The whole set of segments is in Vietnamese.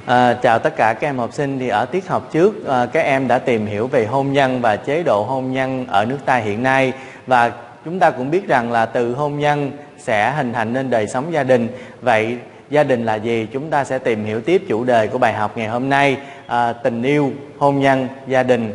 Chào tất cả các em học sinh. Thì ở tiết học trước các em đã tìm hiểu về hôn nhân và chế độ hôn nhân ở nước ta hiện nay, và chúng ta cũng biết rằng là từ hôn nhân sẽ hình thành nên đời sống gia đình. Vậy gia đình là gì? Chúng ta sẽ tìm hiểu tiếp chủ đề của bài học ngày hôm nay, tình yêu, hôn nhân, gia đình.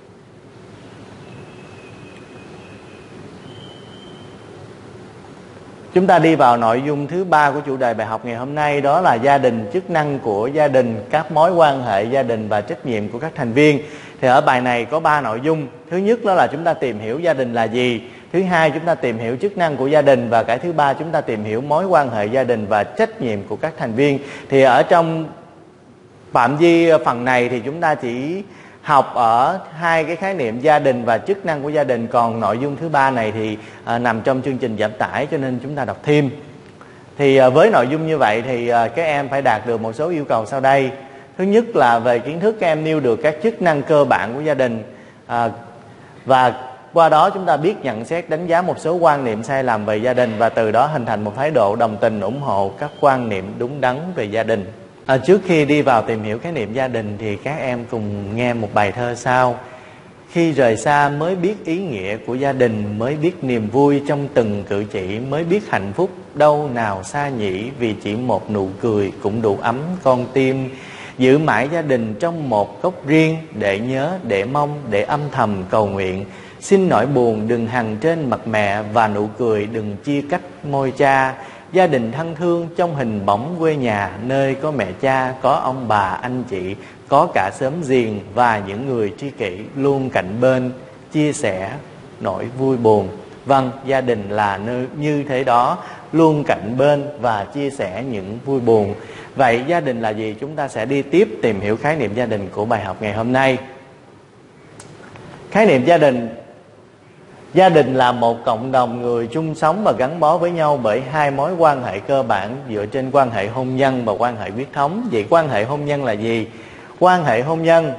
Chúng ta đi vào nội dung thứ 3 của chủ đề bài học ngày hôm nay, đó là gia đình, chức năng của gia đình, các mối quan hệ gia đình và trách nhiệm của các thành viên. Thì ở bài này có 3 nội dung. Thứ nhất đó là chúng ta tìm hiểu gia đình là gì. Thứ hai, chúng ta tìm hiểu chức năng của gia đình. Và cái thứ ba, chúng ta tìm hiểu mối quan hệ gia đình và trách nhiệm của các thành viên. Thì ở trong phạm vi phần này thì chúng ta chỉ học ở hai cái khái niệm gia đình và chức năng của gia đình, còn nội dung thứ 3 này thì nằm trong chương trình giảm tải, cho nên chúng ta đọc thêm. Thì với nội dung như vậy thì các em phải đạt được một số yêu cầu sau đây. Thứ nhất là về kiến thức, các em nêu được các chức năng cơ bản của gia đình, và qua đó chúng ta biết nhận xét, đánh giá một số quan niệm sai lầm về gia đình, và từ đó hình thành một thái độ đồng tình, ủng hộ các quan niệm đúng đắn về gia đình. Trước khi đi vào tìm hiểu khái niệm gia đình thì các em cùng nghe một bài thơ sau. Khi rời xa mới biết ý nghĩa của gia đình, mới biết niềm vui trong từng cử chỉ, mới biết hạnh phúc đâu nào xa nhỉ, vì chỉ một nụ cười cũng đủ ấm con tim. Giữ mãi gia đình trong một góc riêng, để nhớ, để mong, để âm thầm cầu nguyện. Xin nỗi buồn đừng hằn trên mặt mẹ, và nụ cười đừng chia cách môi cha. Gia đình thân thương trong hình bóng quê nhà, nơi có mẹ cha, có ông bà anh chị, có cả xóm giềng và những người tri kỷ luôn cạnh bên, chia sẻ nỗi vui buồn. Vâng, gia đình là nơi như thế đó, luôn cạnh bên và chia sẻ những vui buồn. Vậy gia đình là gì? Chúng ta sẽ đi tiếp tìm hiểu khái niệm gia đình của bài học ngày hôm nay. Khái niệm gia đình. Gia đình là một cộng đồng người chung sống và gắn bó với nhau bởi hai mối quan hệ cơ bản dựa trên quan hệ hôn nhân và quan hệ huyết thống. Vậy quan hệ hôn nhân là gì? Quan hệ hôn nhân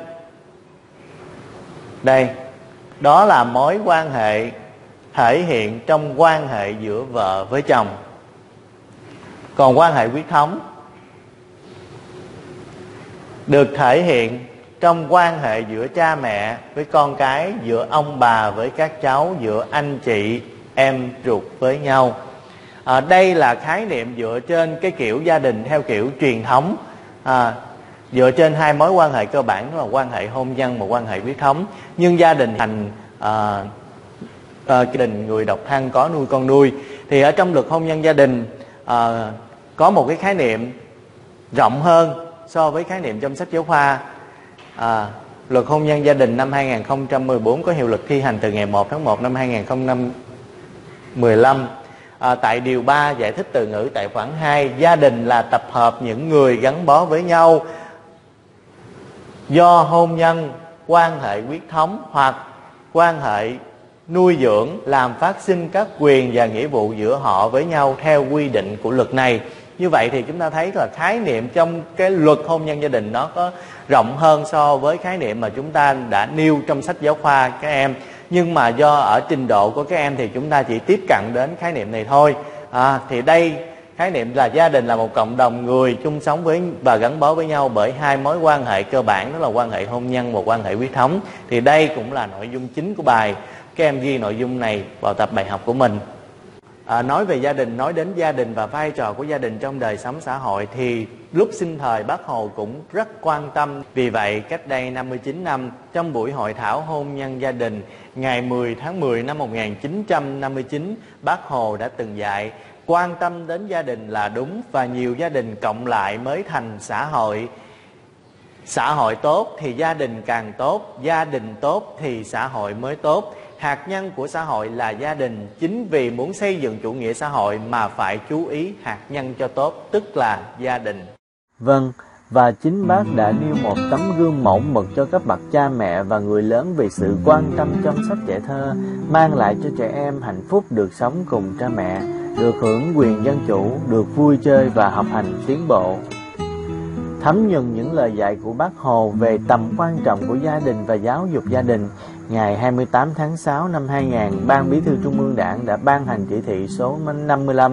đây, đó là mối quan hệ thể hiện trong quan hệ giữa vợ với chồng. Còn quan hệ huyết thống được thể hiện trong quan hệ giữa cha mẹ với con cái, giữa ông bà với các cháu, giữa anh chị em ruột với nhau. Đây là khái niệm dựa trên cái kiểu gia đình theo kiểu truyền thống, dựa trên hai mối quan hệ cơ bản, đó là quan hệ hôn nhân và quan hệ huyết thống. Nhưng gia đình thành gia đình người độc thân có nuôi con nuôi. Thì ở trong luật hôn nhân gia đình có một cái khái niệm rộng hơn so với khái niệm trong sách giáo khoa. Luật hôn nhân gia đình năm 2014 có hiệu lực thi hành từ ngày 1 tháng 1 năm 2015. Tại điều 3 giải thích từ ngữ tại khoản 2, gia đình là tập hợp những người gắn bó với nhau do hôn nhân, quan hệ huyết thống hoặc quan hệ nuôi dưỡng làm phát sinh các quyền và nghĩa vụ giữa họ với nhau theo quy định của luật này. Như vậy thì chúng ta thấy là khái niệm trong cái luật hôn nhân gia đình nó có rộng hơn so với khái niệm mà chúng ta đã nêu trong sách giáo khoa các em. Nhưng mà do ở trình độ của các em thì chúng ta chỉ tiếp cận đến khái niệm này thôi. Thì đây, khái niệm là gia đình là một cộng đồng người chung sống với và gắn bó với nhau bởi hai mối quan hệ cơ bản, đó là quan hệ hôn nhân và quan hệ huyết thống. Thì đây cũng là nội dung chính của bài. Các em ghi nội dung này vào tập bài học của mình. Nói về gia đình, nói đến gia đình và vai trò của gia đình trong đời sống xã hội thì lúc sinh thời Bác Hồ cũng rất quan tâm. Vì vậy cách đây 59 năm, trong buổi hội thảo hôn nhân gia đình ngày 10 tháng 10 năm 1959, Bác Hồ đã từng dạy: quan tâm đến gia đình là đúng, và nhiều gia đình cộng lại mới thành xã hội. Xã hội tốt thì gia đình càng tốt, gia đình tốt thì xã hội mới tốt. Hạt nhân của xã hội là gia đình. Chính vì muốn xây dựng chủ nghĩa xã hội mà phải chú ý hạt nhân cho tốt, tức là gia đình. Vâng, và chính Bác đã nêu một tấm gương mẫu mực cho các bậc cha mẹ và người lớn về sự quan tâm chăm sóc trẻ thơ, mang lại cho trẻ em hạnh phúc được sống cùng cha mẹ, được hưởng quyền dân chủ, được vui chơi và học hành tiến bộ. Thấm nhuần những lời dạy của Bác Hồ về tầm quan trọng của gia đình và giáo dục gia đình, ngày 28 tháng 6 năm 2000, Ban Bí thư Trung ương Đảng đã ban hành chỉ thị số 55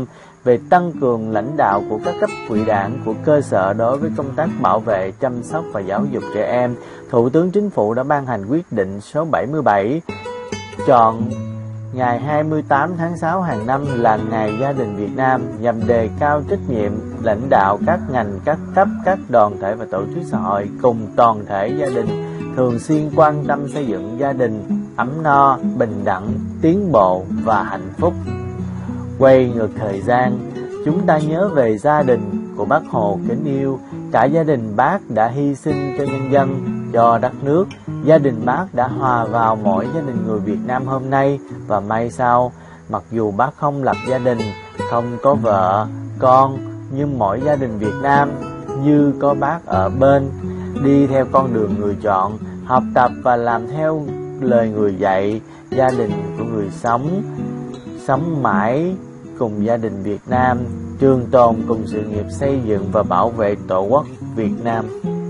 về tăng cường lãnh đạo của các cấp ủy đảng của cơ sở đối với công tác bảo vệ, chăm sóc và giáo dục trẻ em, Thủ tướng Chính phủ đã ban hành quyết định số 77 chọn ngày 28 tháng 6 hàng năm là Ngày Gia đình Việt Nam nhằm đề cao trách nhiệm lãnh đạo các ngành, các cấp, các đoàn thể và tổ chức xã hội cùng toàn thể gia đình thường xuyên quan tâm xây dựng gia đình ấm no, bình đẳng, tiến bộ và hạnh phúc. Quay ngược thời gian, chúng ta nhớ về gia đình của Bác Hồ kính yêu. Cả gia đình Bác đã hy sinh cho nhân dân, cho đất nước. Gia đình Bác đã hòa vào mỗi gia đình người Việt Nam hôm nay và mai sau. Mặc dù Bác không lập gia đình, không có vợ, con, nhưng mỗi gia đình Việt Nam như có Bác ở bên, đi theo con đường người chọn, học tập và làm theo lời người dạy. Gia đình của người sống mãi cùng gia đình Việt Nam, trường tồn cùng sự nghiệp xây dựng và bảo vệ Tổ quốc Việt Nam.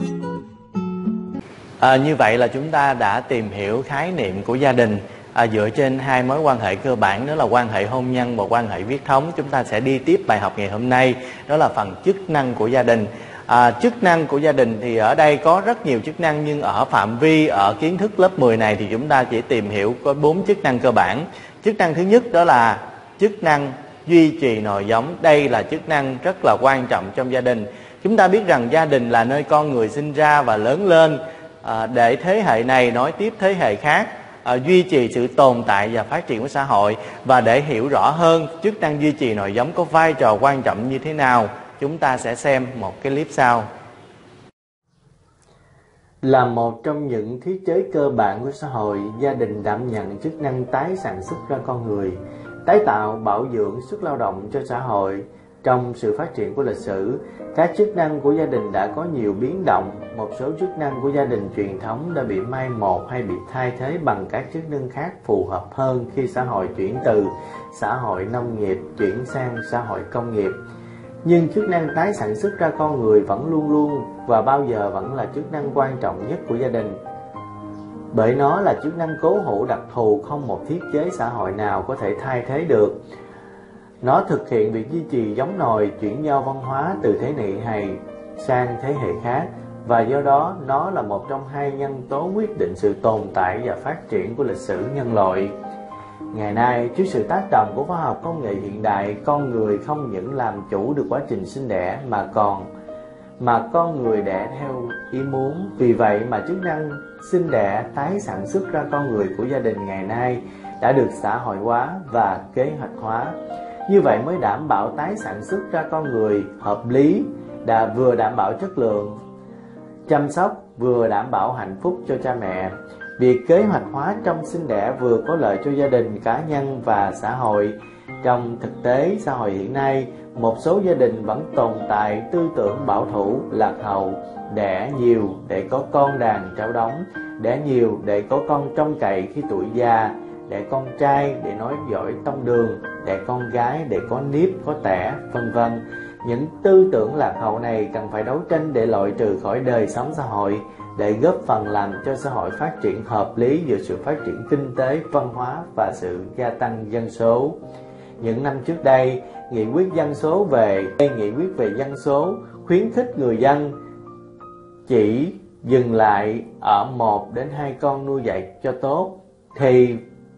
Như vậy là chúng ta đã tìm hiểu khái niệm của gia đình dựa trên hai mối quan hệ cơ bản, đó là quan hệ hôn nhân và quan hệ huyết thống. Chúng ta sẽ đi tiếp bài học ngày hôm nay, đó là phần chức năng của gia đình. Chức năng của gia đình thì ở đây có rất nhiều chức năng, nhưng ở phạm vi ở kiến thức lớp 10 này thì chúng ta chỉ tìm hiểu có 4 chức năng cơ bản. Chức năng thứ nhất đó là chức năng duy trì nòi giống. Đây là chức năng rất là quan trọng trong gia đình. Chúng ta biết rằng gia đình là nơi con người sinh ra và lớn lên để thế hệ này nối tiếp thế hệ khác, duy trì sự tồn tại và phát triển của xã hội. Và để hiểu rõ hơn chức năng duy trì nòi giống có vai trò quan trọng như thế nào, chúng ta sẽ xem một cái clip sau. Là một trong những thiết chế cơ bản của xã hội, gia đình đảm nhận chức năng tái sản xuất ra con người, tái tạo, bảo dưỡng sức lao động cho xã hội. Trong sự phát triển của lịch sử, các chức năng của gia đình đã có nhiều biến động. Một số chức năng của gia đình truyền thống đã bị mai một hay bị thay thế bằng các chức năng khác phù hợp hơn khi xã hội chuyển từ xã hội nông nghiệp chuyển sang xã hội công nghiệp. Nhưng chức năng tái sản xuất ra con người vẫn luôn luôn và bao giờ vẫn là chức năng quan trọng nhất của gia đình. Bởi nó là chức năng cố hữu đặc thù, không một thiết chế xã hội nào có thể thay thế được. Nó thực hiện việc duy trì giống nòi, chuyển giao văn hóa từ thế hệ này sang thế hệ khác, và do đó nó là một trong hai nhân tố quyết định sự tồn tại và phát triển của lịch sử nhân loại. Ngày nay, trước sự tác động của khoa học công nghệ hiện đại, con người không những làm chủ được quá trình sinh đẻ mà con người đẻ theo ý muốn. Vì vậy mà chức năng sinh đẻ, tái sản xuất ra con người của gia đình ngày nay đã được xã hội hóa và kế hoạch hóa. Như vậy mới đảm bảo tái sản xuất ra con người hợp lý, vừa đảm bảo chất lượng chăm sóc, vừa đảm bảo hạnh phúc cho cha mẹ. Việc kế hoạch hóa trong sinh đẻ vừa có lợi cho gia đình, cá nhân và xã hội. Trong thực tế xã hội hiện nay, một số gia đình vẫn tồn tại tư tưởng bảo thủ, lạc hậu, đẻ nhiều để có con đàn trao đống, đẻ nhiều để có con trông cậy khi tuổi già, đẻ con trai để nói giỏi tông đường, đẻ con gái để có nếp, có tẻ, vân vân. Những tư tưởng lạc hậu này cần phải đấu tranh để loại trừ khỏi đời sống xã hội, để góp phần làm cho xã hội phát triển hợp lý giữa sự phát triển kinh tế, văn hóa và sự gia tăng dân số. Những năm trước đây, nghị quyết về dân số khuyến khích người dân chỉ dừng lại ở 1 đến 2 con nuôi dạy cho tốt. Thì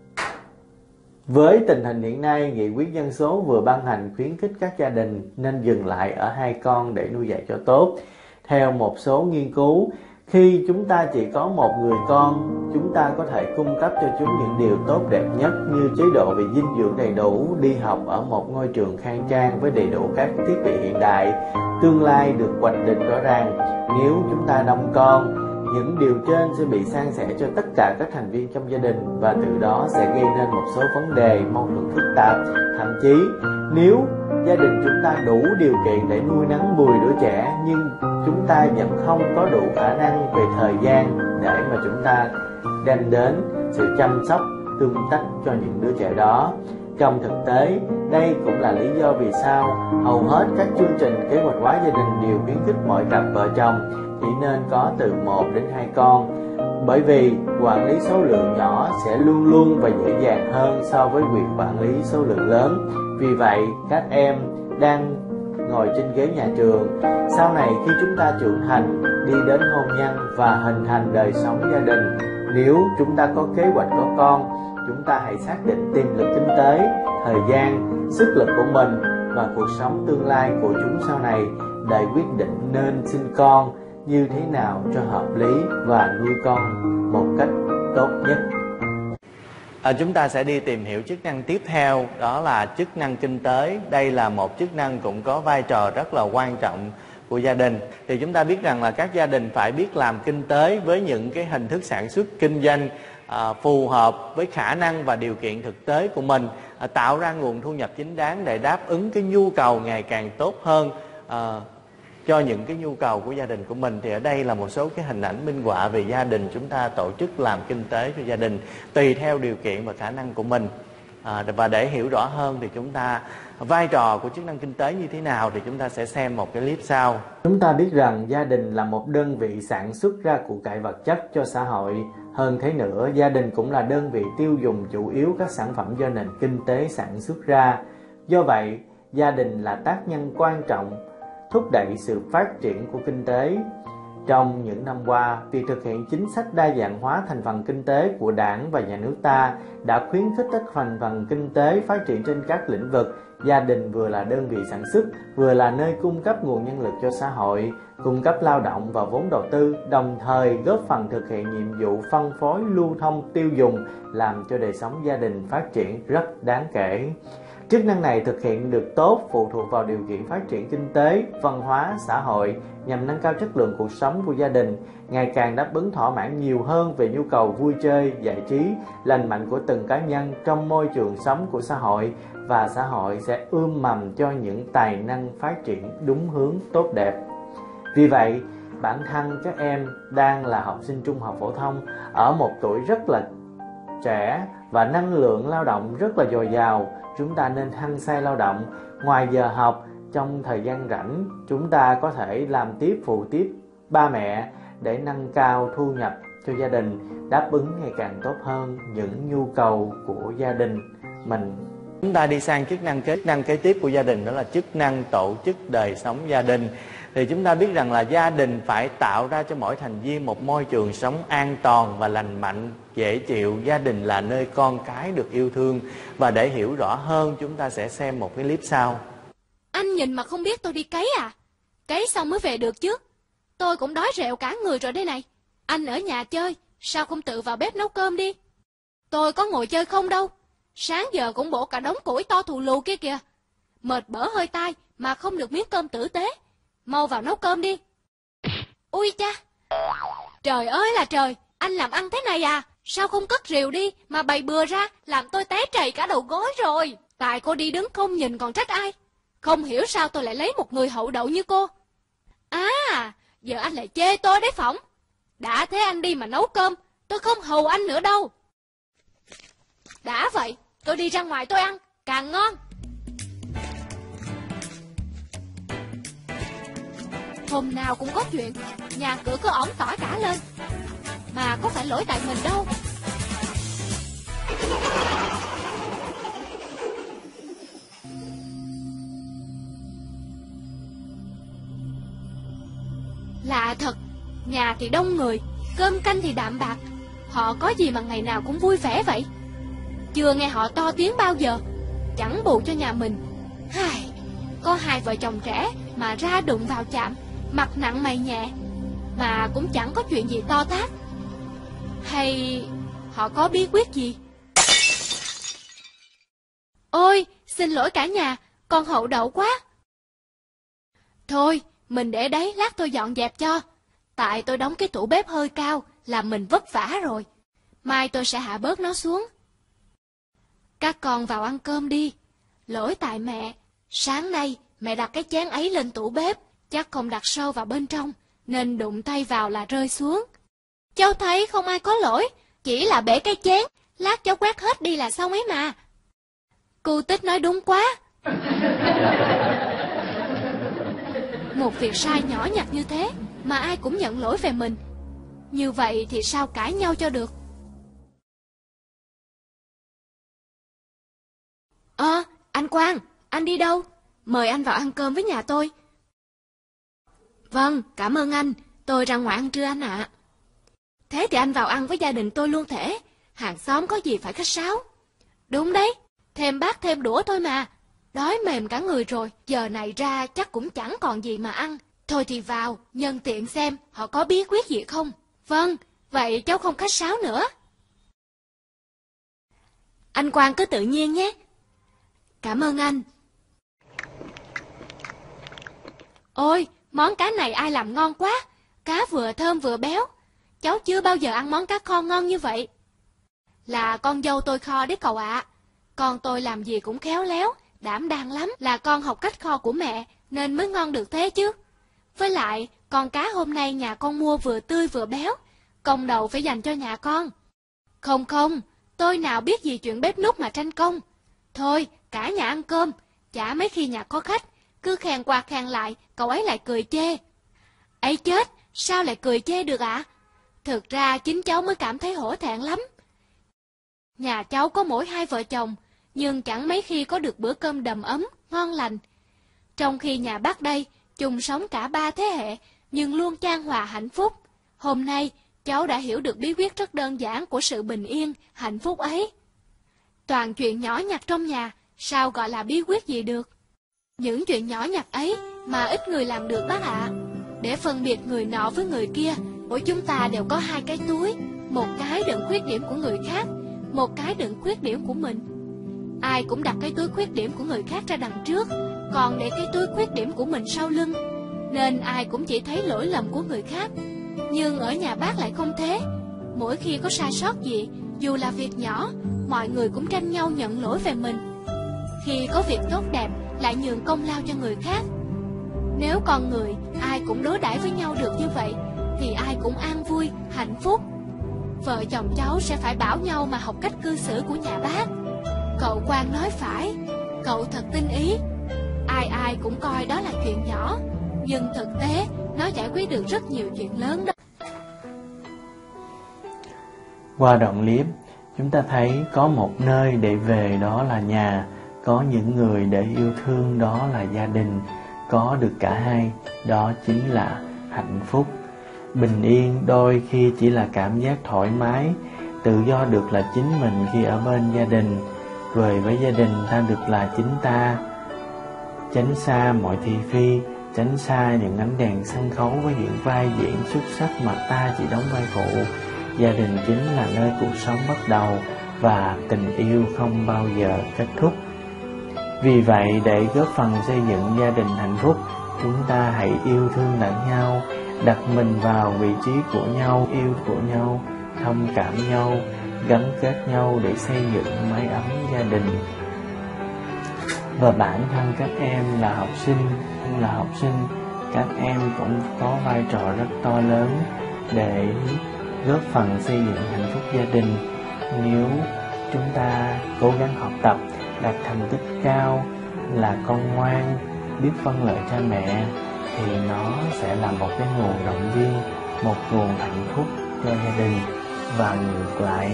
với tình hình hiện nay, nghị quyết dân số vừa ban hành khuyến khích các gia đình nên dừng lại ở 2 con để nuôi dạy cho tốt. Theo một số nghiên cứu, khi chúng ta chỉ có 1 người con, chúng ta có thể cung cấp cho chúng những điều tốt đẹp nhất như chế độ về dinh dưỡng đầy đủ, đi học ở một ngôi trường khang trang với đầy đủ các thiết bị hiện đại. Tương lai được hoạch định rõ ràng. Nếu chúng ta đông con, những điều trên sẽ bị san sẻ cho tất cả các thành viên trong gia đình, và từ đó sẽ gây nên một số vấn đề mâu thuẫn phức tạp. Thậm chí nếu gia đình chúng ta đủ điều kiện để nuôi nấng 10 đứa trẻ, nhưng chúng ta vẫn không có đủ khả năng về thời gian để mà chúng ta đem đến sự chăm sóc tương tác cho những đứa trẻ đó. Trong thực tế, đây cũng là lý do vì sao hầu hết các chương trình kế hoạch hóa gia đình đều khuyến khích mọi cặp vợ chồng chỉ nên có từ 1 đến 2 con, bởi vì quản lý số lượng nhỏ sẽ luôn luôn và dễ dàng hơn so với việc quản lý số lượng lớn. Vì vậy, các em đang ngồi trên ghế nhà trường. Sau này khi chúng ta trưởng thành, đi đến hôn nhân và hình thành đời sống gia đình, nếu chúng ta có kế hoạch có con, chúng ta hãy xác định tiềm lực kinh tế, thời gian, sức lực của mình và cuộc sống tương lai của chúng sau này để quyết định nên sinh con như thế nào cho hợp lý và nuôi con một cách tốt nhất. Chúng ta sẽ đi tìm hiểu chức năng tiếp theo, đó là chức năng kinh tế. Đây là một chức năng cũng có vai trò rất là quan trọng của gia đình. Thì chúng ta biết rằng là các gia đình phải biết làm kinh tế với những cái hình thức sản xuất kinh doanh phù hợp với khả năng và điều kiện thực tế của mình, tạo ra nguồn thu nhập chính đáng để đáp ứng cái nhu cầu ngày càng tốt hơn cho những cái nhu cầu của gia đình của mình. Thì ở đây là một số cái hình ảnh minh họa về gia đình chúng ta tổ chức làm kinh tế cho gia đình tùy theo điều kiện và khả năng của mình. Và để hiểu rõ hơn thì chúng ta vai trò của chức năng kinh tế như thế nào thì chúng ta sẽ xem một cái clip sau. Chúng ta biết rằng gia đình là một đơn vị sản xuất ra của cải vật chất cho xã hội. Hơn thế nữa, gia đình cũng là đơn vị tiêu dùng chủ yếu các sản phẩm do nền kinh tế sản xuất ra. Do vậy, gia đình là tác nhân quan trọng thúc đẩy sự phát triển của kinh tế. Trong những năm qua, việc thực hiện chính sách đa dạng hóa thành phần kinh tế của Đảng và Nhà nước ta đã khuyến khích các thành phần kinh tế phát triển trên các lĩnh vực. Gia đình vừa là đơn vị sản xuất, vừa là nơi cung cấp nguồn nhân lực cho xã hội, cung cấp lao động và vốn đầu tư, đồng thời góp phần thực hiện nhiệm vụ phân phối, lưu thông, tiêu dùng, làm cho đời sống gia đình phát triển rất đáng kể. Chức năng này thực hiện được tốt phụ thuộc vào điều kiện phát triển kinh tế, văn hóa, xã hội nhằm nâng cao chất lượng cuộc sống của gia đình, ngày càng đáp ứng thỏa mãn nhiều hơn về nhu cầu vui chơi, giải trí, lành mạnh của từng cá nhân trong môi trường sống của xã hội, và xã hội sẽ ươm mầm cho những tài năng phát triển đúng hướng tốt đẹp. Vì vậy, bản thân các em đang là học sinh trung học phổ thông ở một tuổi rất là trẻ và năng lượng lao động rất là dồi dào. Chúng ta nên hăng say lao động. Ngoài giờ học, trong thời gian rảnh, chúng ta có thể làm tiếp phụ tiếp ba mẹ để nâng cao thu nhập cho gia đình, đáp ứng ngày càng tốt hơn những nhu cầu của gia đình mình. Chúng ta đi sang chức năng kế tiếp của gia đình, đó là chức năng tổ chức đời sống gia đình. Thì chúng ta biết rằng là gia đình phải tạo ra cho mỗi thành viên một môi trường sống an toàn và lành mạnh, dễ chịu. Gia đình là nơi con cái được yêu thương. Và để hiểu rõ hơn, chúng ta sẽ xem một cái clip sau. Anh nhìn mà không biết tôi đi cấy à? Cấy xong mới về được chứ. Tôi cũng đói rẹo cả người rồi đây này. Anh ở nhà chơi, sao không tự vào bếp nấu cơm đi? Tôi có ngồi chơi không đâu. Sáng giờ cũng bổ cả đống củi to thù lù kia kìa. Mệt bở hơi tai mà không được miếng cơm tử tế. Mau vào nấu cơm đi. Ui cha, trời ơi là trời, anh làm ăn thế này à? Sao không cất rìu đi mà bày bừa ra, làm tôi té trầy cả đầu gối rồi. Tại cô đi đứng không nhìn còn trách ai. Không hiểu sao tôi lại lấy một người hậu đậu như cô. À, giờ anh lại chê tôi đấy phỏng. Đã thế anh đi mà nấu cơm, tôi không hầu anh nữa đâu. Đã vậy, tôi đi ra ngoài tôi ăn, càng ngon. Hôm nào cũng có chuyện, nhà cửa cứ ỏng tỏi cả lên. Mà có phải lỗi tại mình đâu. Lạ thật, nhà thì đông người, cơm canh thì đạm bạc. Họ có gì mà ngày nào cũng vui vẻ vậy? Chưa nghe họ to tiếng bao giờ. Chẳng bù cho nhà mình. Có hai vợ chồng trẻ mà ra đụng vào chạm, mặt nặng mày nhẹ, mà cũng chẳng có chuyện gì to tát. Hay họ có bí quyết gì? Ôi, xin lỗi cả nhà, con hậu đậu quá. Thôi, mình để đấy, lát tôi dọn dẹp cho. Tại tôi đóng cái tủ bếp hơi cao, làm mình vất vả rồi. Mai tôi sẽ hạ bớt nó xuống. Các con vào ăn cơm đi. Lỗi tại mẹ, sáng nay mẹ đặt cái chén ấy lên tủ bếp, chắc không đặt sâu vào bên trong, nên đụng tay vào là rơi xuống. Cháu thấy không ai có lỗi, chỉ là bể cái chén, lát cháu quét hết đi là xong ấy mà. Cô Tích nói đúng quá. Một việc sai nhỏ nhặt như thế mà ai cũng nhận lỗi về mình. Như vậy thì sao cãi nhau cho được? Anh Quang, anh đi đâu? mời anh vào ăn cơm với nhà tôi. Vâng, cảm ơn anh, tôi ra ngoài ăn trưa anh ạ. Thế thì anh vào ăn với gia đình tôi luôn thể, hàng xóm có gì phải khách sáo. Đúng đấy, thêm bát thêm đũa thôi mà, đói mềm cả người rồi, giờ này ra chắc cũng chẳng còn gì mà ăn. Thôi thì vào, nhân tiện xem họ có bí quyết gì không. Vâng, vậy cháu không khách sáo nữa. Anh Quang cứ tự nhiên nhé. Cảm ơn anh. Ôi, món cá này ai làm ngon quá, cá vừa thơm vừa béo. Cháu chưa bao giờ ăn món cá kho ngon như vậy. Là con dâu tôi kho đấy cậu ạ. Con tôi làm gì cũng khéo léo, đảm đang lắm, là con học cách kho của mẹ nên mới ngon được thế chứ. Với lại, con cá hôm nay nhà con mua vừa tươi vừa béo, công đầu phải dành cho nhà con. Không, tôi nào biết gì chuyện bếp núc mà tranh công. Thôi, cả nhà ăn cơm, chả mấy khi nhà có khách, cứ khen qua khen lại, cậu ấy lại cười chê. Ấy chết, sao lại cười chê được ạ? Thực ra chính cháu mới cảm thấy hổ thẹn lắm. Nhà cháu có mỗi 2 vợ chồng, nhưng chẳng mấy khi có được bữa cơm đầm ấm, ngon lành. Trong khi nhà bác đây, chung sống cả 3 thế hệ, nhưng luôn chan hòa hạnh phúc. Hôm nay, cháu đã hiểu được bí quyết rất đơn giản của sự bình yên, hạnh phúc ấy. Toàn chuyện nhỏ nhặt trong nhà, sao gọi là bí quyết gì được? Những chuyện nhỏ nhặt ấy mà ít người làm được bác ạ. Để phân biệt người nọ với người kia, mỗi chúng ta đều có 2 cái túi, một cái đựng khuyết điểm của người khác, một cái đựng khuyết điểm của mình. Ai cũng đặt cái túi khuyết điểm của người khác ra đằng trước, còn để cái túi khuyết điểm của mình sau lưng, nên ai cũng chỉ thấy lỗi lầm của người khác. Nhưng ở nhà bác lại không thế. Mỗi khi có sai sót gì, dù là việc nhỏ, mọi người cũng tranh nhau nhận lỗi về mình. Khi có việc tốt đẹp, lại nhường công lao cho người khác. Nếu con người ai cũng đối đãi với nhau được như vậy, thì ai cũng an vui, hạnh phúc. Vợ chồng cháu sẽ phải bảo nhau mà học cách cư xử của nhà bác. Cậu Quang nói phải, cậu thật tinh ý. Ai cũng coi đó là chuyện nhỏ, nhưng thực tế nó giải quyết được rất nhiều chuyện lớn đó. Qua đoạn clip, chúng ta thấy có một nơi để về, đó là nhà. Có những người để yêu thương, đó là gia đình. Có được cả hai, đó chính là hạnh phúc. Bình yên đôi khi chỉ là cảm giác thoải mái, tự do được là chính mình khi ở bên gia đình. Về với gia đình ta được là chính ta. Tránh xa mọi thị phi, tránh xa những ánh đèn sân khấu với những vai diễn xuất sắc mà ta chỉ đóng vai phụ. Gia đình chính là nơi cuộc sống bắt đầu và tình yêu không bao giờ kết thúc. Vì vậy, để góp phần xây dựng gia đình hạnh phúc, chúng ta hãy yêu thương lẫn nhau, đặt mình vào vị trí của nhau, yêu của nhau, thông cảm nhau, gắn kết nhau để xây dựng mái ấm gia đình. Và bản thân các em là học sinh, các em cũng có vai trò rất to lớn để góp phần xây dựng hạnh phúc gia đình. Nếu chúng ta cố gắng học tập, đạt thành tích cao, là con ngoan, biết vâng lời cha mẹ, thì nó sẽ là một cái nguồn động viên, một nguồn hạnh phúc cho gia đình và ngược lại.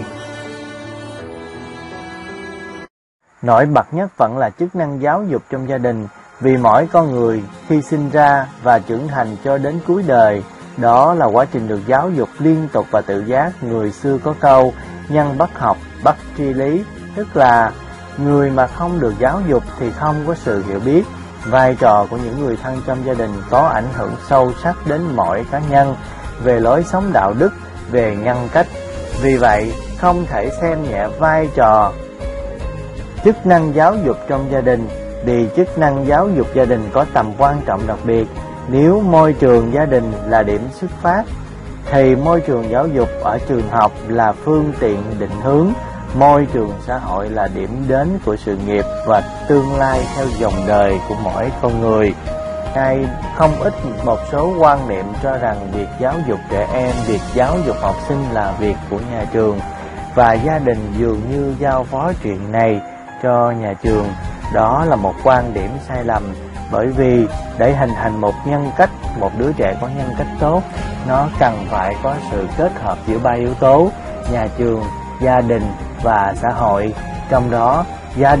Nổi bật nhất vẫn là chức năng giáo dục trong gia đình, vì mỗi con người khi sinh ra và trưởng thành cho đến cuối đời, đó là quá trình được giáo dục liên tục và tự giác. Người xưa có câu nhân bất học bất tri lý, tức là người mà không được giáo dục thì không có sự hiểu biết. Vai trò của những người thân trong gia đình có ảnh hưởng sâu sắc đến mỗi cá nhân về lối sống đạo đức, về nhân cách. Vì vậy, không thể xem nhẹ vai trò chức năng giáo dục trong gia đình, vì chức năng giáo dục gia đình có tầm quan trọng đặc biệt. Nếu môi trường gia đình là điểm xuất phát, thì môi trường giáo dục ở trường học là phương tiện định hướng, môi trường xã hội là điểm đến của sự nghiệp và tương lai theo dòng đời của mỗi con người. Hay không ít một số quan niệm cho rằng việc giáo dục trẻ em, việc giáo dục học sinh là việc của nhà trường, và gia đình dường như giao phó chuyện này cho nhà trường. Đó là một quan điểm sai lầm, bởi vì để hình thành một nhân cách, một đứa trẻ có nhân cách tốt, nó cần phải có sự kết hợp giữa 3 yếu tố: nhà trường, gia đình và xã hội. Trong đó, gia đình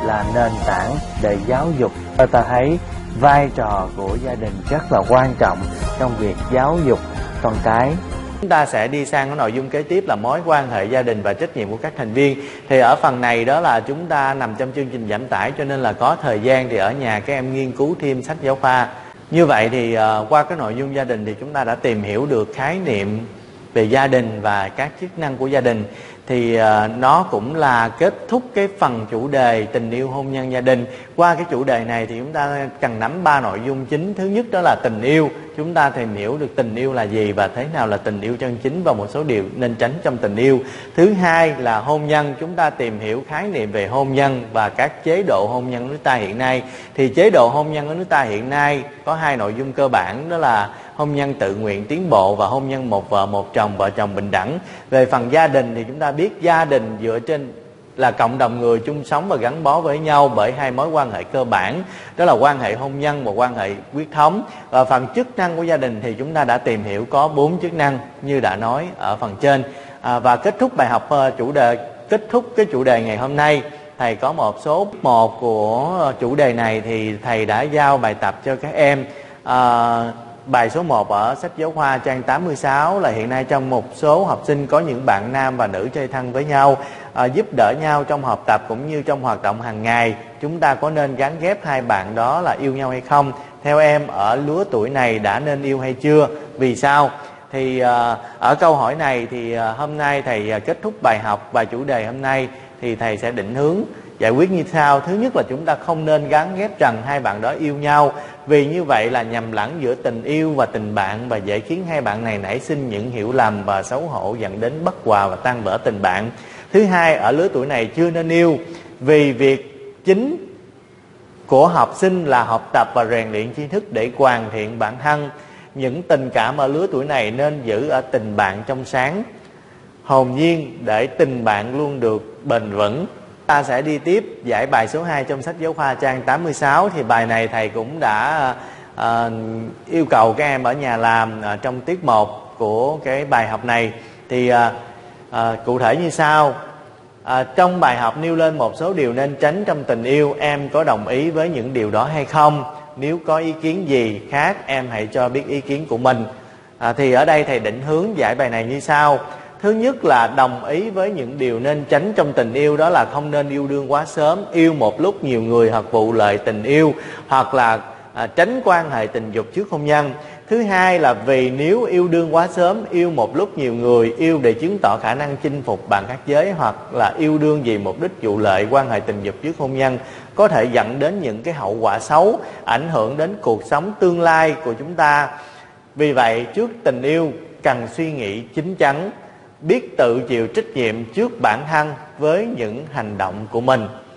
là nền tảng để giáo dục. Ta thấy vai trò của gia đình rất là quan trọng trong việc giáo dục con cái. Chúng ta sẽ đi sang cái nội dung kế tiếp là mối quan hệ gia đình và trách nhiệm của các thành viên. Thì ở phần này đó là chúng ta nằm trong chương trình giảm tải, cho nên là có thời gian thì ở nhà các em nghiên cứu thêm sách giáo khoa. Như vậy thì qua cái nội dung gia đình thì chúng ta đã tìm hiểu được khái niệm về gia đình và các chức năng của gia đình. Thì nó cũng là kết thúc cái phần chủ đề tình yêu, hôn nhân, gia đình. Qua cái chủ đề này thì chúng ta cần nắm 3 nội dung chính. Thứ nhất đó là tình yêu. Chúng ta tìm hiểu được tình yêu là gì và thế nào là tình yêu chân chính và một số điều nên tránh trong tình yêu. Thứ hai là hôn nhân. Chúng ta tìm hiểu khái niệm về hôn nhân và các chế độ hôn nhân của nước ta hiện nay. Thì chế độ hôn nhân của nước ta hiện nay có 2 nội dung cơ bản, đó là hôn nhân tự nguyện tiến bộ và hôn nhân một vợ một chồng, vợ chồng bình đẳng. Về phần gia đình thì chúng ta biết gia đình dựa trên là cộng đồng người chung sống và gắn bó với nhau bởi 2 mối quan hệ cơ bản, đó là quan hệ hôn nhân và quan hệ huyết thống. Và phần chức năng của gia đình thì chúng ta đã tìm hiểu có 4 chức năng như đã nói ở phần trên. Và kết thúc bài học kết thúc cái chủ đề ngày hôm nay, thầy có một số một của chủ đề này thì thầy đã giao bài tập cho các em. Bài số 1 ở sách giáo khoa trang 86 là hiện nay trong một số học sinh có những bạn nam và nữ chơi thân với nhau, giúp đỡ nhau trong học tập cũng như trong hoạt động hàng ngày. Chúng ta có nên gắn ghép 2 bạn đó là yêu nhau hay không? Theo em ở lứa tuổi này đã nên yêu hay chưa? Vì sao? Thì ở câu hỏi này thì hôm nay thầy kết thúc bài học và chủ đề hôm nay thì thầy sẽ định hướng giải quyết như sau. Thứ nhất là chúng ta không nên gắn ghép rằng 2 bạn đó yêu nhau, vì như vậy là nhầm lẫn giữa tình yêu và tình bạn và dễ khiến 2 bạn này nảy sinh những hiểu lầm và xấu hổ, dẫn đến bất hòa và tan vỡ tình bạn. Thứ hai, ở lứa tuổi này chưa nên yêu, vì việc chính của học sinh là học tập và rèn luyện tri thức để hoàn thiện bản thân. Những tình cảm ở lứa tuổi này nên giữ ở tình bạn trong sáng, hồn nhiên để tình bạn luôn được bền vững. Ta sẽ đi tiếp giải bài số 2 trong sách giáo khoa trang 86. Thì bài này thầy cũng đã yêu cầu các em ở nhà làm trong tiết 1 của cái bài học này. Thì cụ thể như sau. Trong bài học nêu lên một số điều nên tránh trong tình yêu. Em có đồng ý với những điều đó hay không? Nếu có ý kiến gì khác em hãy cho biết ý kiến của mình. Thì ở đây thầy định hướng giải bài này như sau. Thứ nhất là đồng ý với những điều nên tránh trong tình yêu, đó là không nên yêu đương quá sớm, yêu một lúc nhiều người hoặc vụ lợi tình yêu, hoặc là tránh quan hệ tình dục trước hôn nhân. Thứ hai là vì nếu yêu đương quá sớm, yêu một lúc nhiều người, yêu để chứng tỏ khả năng chinh phục bạn khác giới, hoặc là yêu đương vì mục đích vụ lợi, quan hệ tình dục trước hôn nhân, có thể dẫn đến những cái hậu quả xấu, ảnh hưởng đến cuộc sống tương lai của chúng ta. Vì vậy trước tình yêu cần suy nghĩ chín chắn, biết tự chịu trách nhiệm trước bản thân với những hành động của mình.